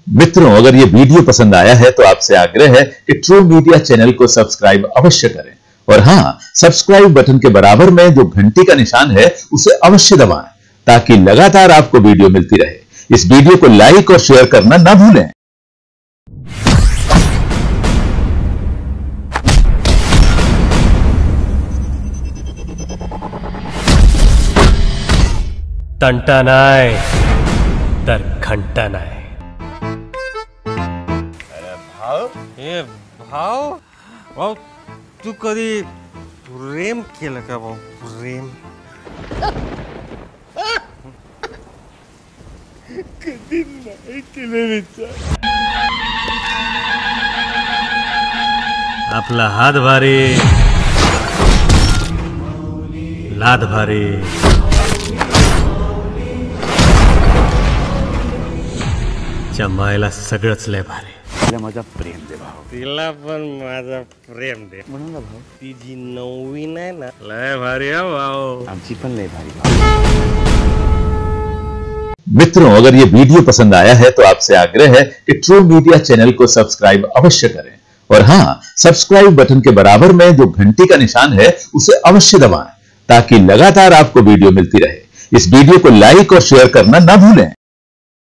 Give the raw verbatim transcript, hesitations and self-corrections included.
मित्रों, अगर ये वीडियो पसंद आया है तो आपसे आग्रह है कि ट्रू मीडिया चैनल को सब्सक्राइब अवश्य करें और हाँ, सब्सक्राइब बटन के बराबर में जो घंटी का निशान है उसे अवश्य दबाएं ताकि लगातार आपको वीडियो मिलती रहे। इस वीडियो को लाइक और शेयर करना ना भूलें। तंटा नाय तर घंटा नाय। अरे भाव, हे भाव भाव तू कधी प्रेम केलं का भाऊ? प्रेम कधी नाही केलं विचार। आपला हात भारी, लाद भारी, जमायला सगळंच लय भारी। तिला माझा प्रेम दे भाव। तिला पण माझा प्रेम दे म्हणून ना भाव, ती जी नवीन आहे ना लय भारी आहे भाऊ। आमची पण लय भारी भाव। मित्रों, अगर ये वीडियो पसंद आया है तो आपसे आग्रह है कि ट्रू मीडिया चैनल को सब्सक्राइब अवश्य करें और हाँ, सब्सक्राइब बटन के बराबर में जो घंटी का निशान है उसे अवश्य दबाएं ताकि लगातार आपको वीडियो मिलती रहे। इस वीडियो को लाइक और शेयर करना ना भूलें।